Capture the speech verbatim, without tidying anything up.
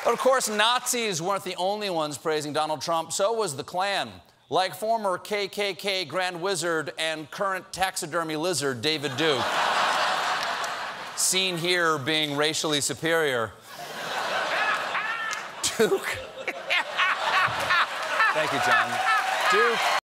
But of course, Nazis weren't the only ones praising Donald Trump. So was the Klan. Like former K K K Grand Wizard and current taxidermy lizard David Duke. Seen here being racially superior. Duke. Thank you, John. Duke.